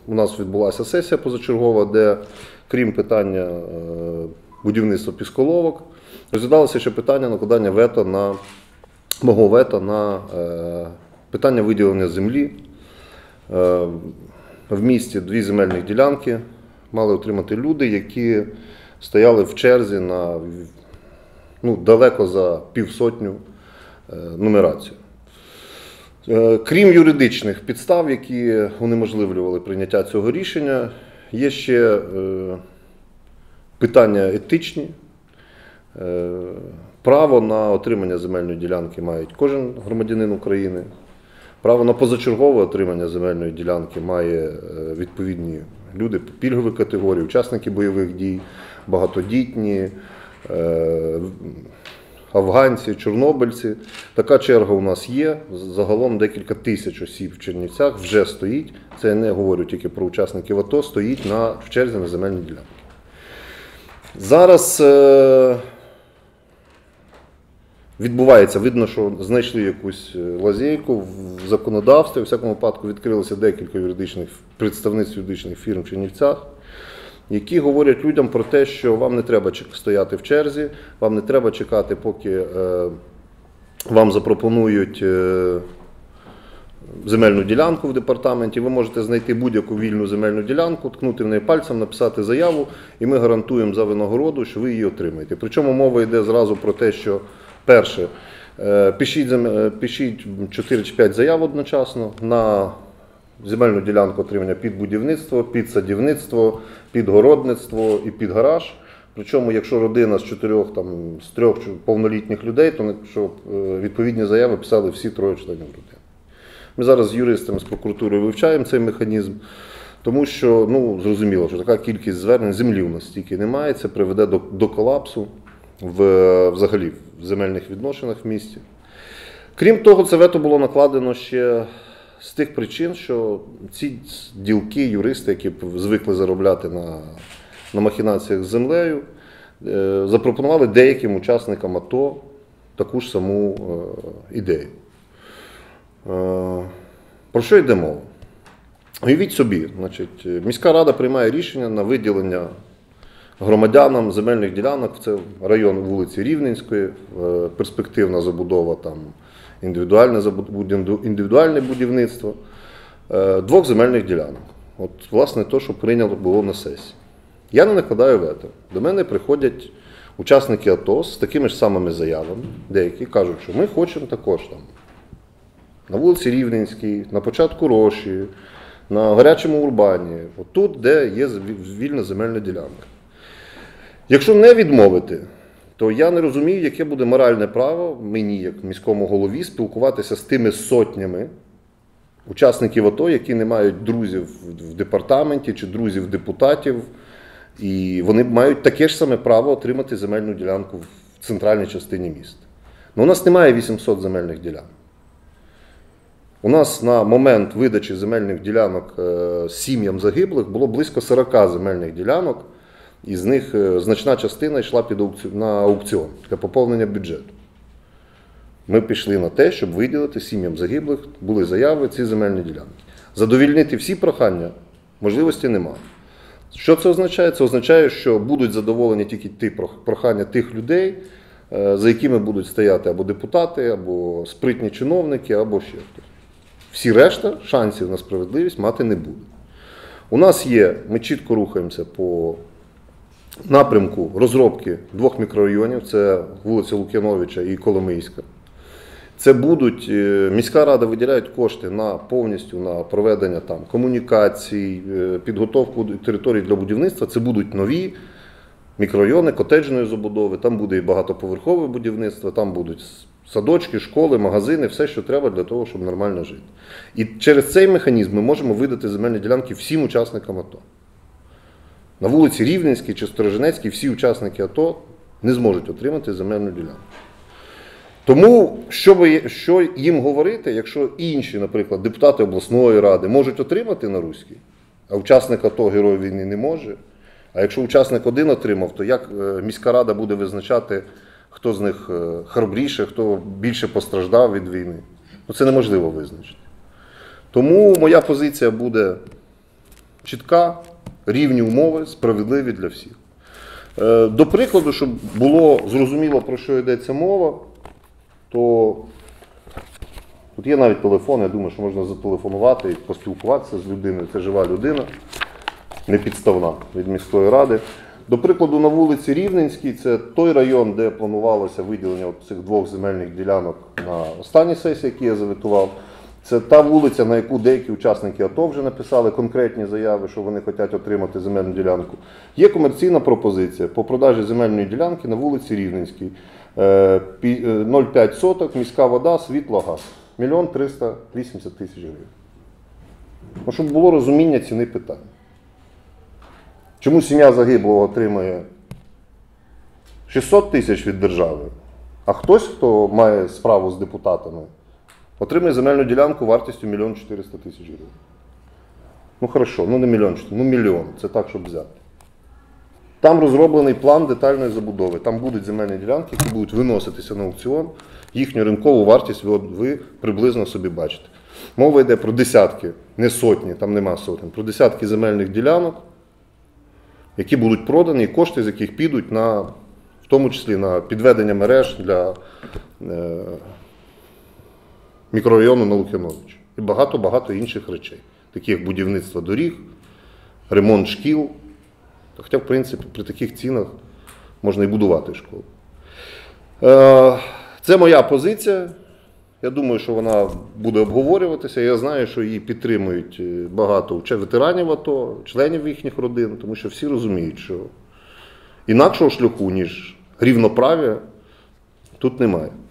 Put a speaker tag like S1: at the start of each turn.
S1: у нас відбулася сесія позачергова, де крім питання будівництва пісколовок, розглядалося ще питання накладання мого вето на питання виділення землі. В місті 2 земельних ділянки мали отримати люди, які стояли в черзі на далеко за 500 нумерацію. Крім юридичних підстав, які унеможливлювали прийняття цього рішення, є ще питання етичні. Право на отримання земельної ділянки має кожен громадянин України. Право на позачергове отримання земельної ділянки має відповідні люди пільгової категорії, учасники бойових дій, багатодітні, афганці, чорнобильці. Така черга у нас є. Загалом декілька тисяч осіб в Чернівцях вже стоїть. Це я не говорю тільки про учасників АТО, стоїть в черзі на земельні ділянки. Зараз відбувається, видно, що знайшли якусь лазейку в законодавстві. У всякому випадку відкрилося декілька представництв юридичних фірм в Чернівцях, які говорять людям про те, що вам не треба стояти в черзі, вам не треба чекати, поки вам запропонують земельну ділянку в департаменті. Ви можете знайти будь-яку вільну земельну ділянку, ткнути в неї пальцем, написати заяву, і ми гарантуємо за винагороду, що ви її отримаєте. Причому мова йде зразу про те, що перше, пишіть 4 чи 5 заяв одночасно на земельну ділянку отримання під будівництво, під садівництво, під городництво і під гараж. Причому, якщо родина з 3 повнолітніх людей, то щоб відповідні заяви писали всі 3 членів родини. Ми зараз з юристами, з прокуратурою вивчаємо цей механізм, тому що, зрозуміло, що така кількість звернень, землі у нас стільки немає, це приведе до колапсу взагалі в земельних відношеннях в місті. Крім того, це вето було накладено ще з тих причин, що ці ділки, юристи, які звикли заробляти на махінаціях з землею, запропонували деяким учасникам АТО таку ж саму ідею. Про що йде мова? Уявіть собі, міська рада приймає рішення на виділення громадянам земельних ділянок, це район вулиці Рівненської, перспективна забудова, індивідуальне будівництво, 2 земельних ділянок. От, власне, те, що прийнято було на сесії. Я не накладаю вето. До мене приходять учасники АТО з такими ж самими заявами, деякі кажуть, що ми хочемо також на вулиці Рівненській, на початку Роші, на Гарячому Урбані, отут, де є вільна земельна ділянка. Якщо не відмовити, то я не розумію, яке буде моральне право мені, як міському голові, спілкуватися з тими сотнями учасників АТО, які не мають друзів в департаменті чи друзів депутатів, і вони мають таке ж саме право отримати земельну ділянку в центральній частині міста. У нас немає 800 земельних ділянок. У нас на момент видачі земельних ділянок сім'ям загиблих було близько 40 земельних ділянок, із них значна частина йшла на аукціон для поповнення бюджету. Ми пішли на те, щоб виділити сім'ям загиблих, були заяви, ці земельні ділянки. Задовільнити всі прохання можливості немає. Що це означає? Це означає, що будуть задоволені тільки ті прохання тих людей, за якими будуть стояти або депутати, або спритні чиновники, або ще хтось. Всі решта шансів на справедливість мати не буде. У нас є, ми чітко рухаємося по напрямку розробки 2 мікрорайонів, це вулиця Лук'яновича і Коломийська. Це міська рада виділяє кошти повністю на проведення комунікацій, підготовку територій для будівництва. Це будуть нові мікрорайони котеджної забудови, там буде і багатоповерхове будівництво, там будуть садочки, школи, магазини, все, що треба для того, щоб нормально жити. І через цей механізм ми можемо видати земельні ділянки всім учасникам АТО. На вулиці Рівненській чи Сторожинецькій всі учасники АТО не зможуть отримати земельну ділянку. Тому, що їм говорити, якщо інші, наприклад, депутати обласної ради можуть отримати на Руській, а учасник АТО, герой війни, не може, а якщо учасник один отримав, то як міська рада буде визначати, хто з них хоробріше, хто більше постраждав від війни? Це неможливо визначити. Тому моя позиція буде чітка, рівні умови, справедливі для всіх. До прикладу, щоб було зрозуміло, про що йдеться мова, то тут є навіть телефон, я думаю, що можна зателефонувати і поспілкуватися з людиною. Це жива людина, не підставна від міської ради. До прикладу, на вулиці Рівненській, це той район, де планувалося виділення цих 2 земельних ділянок на останній сесії, які я завітував. Це та вулиця, на яку деякі учасники АТО вже написали конкретні заяви, що вони хочуть отримати земельну ділянку. Є комерційна пропозиція по продажі земельної ділянки на вулиці Рівненській. 0,5 соток, міська вода, світло, газ. 1 380 000 гривень. Ну, щоб було розуміння ціни питань. Чому сім'я загиблого отримує 600 тисяч від держави, а хтось, хто має справу з депутатами, отримує земельну ділянку вартістю 1 400 000 гривень. Ну хорошо, ну не 1 400 000, ну 1 мільйон, це так, щоб взяти. Там розроблений план детальної забудови. Там будуть земельні ділянки, які будуть виноситися на аукціон. Їхню ринкову вартість ви приблизно собі бачите. Мова йде про десятки, не сотні, там нема сотень, про десятки земельних ділянок, які будуть продані, і кошти з яких підуть на, в тому числі на підведення мереж для мікрорайону на Лук'яновича. І багато-багато інших речей, таких як будівництво доріг, ремонт шкіл. Хоча, в принципі, при таких цінах можна і будувати школу. Це моя позиція. Я думаю, що вона буде обговорюватися. Я знаю, що її підтримують багато ветеранів АТО, членів їхніх родин, тому що всі розуміють, що інакшого шляху, ніж рівноправ'я, тут немає.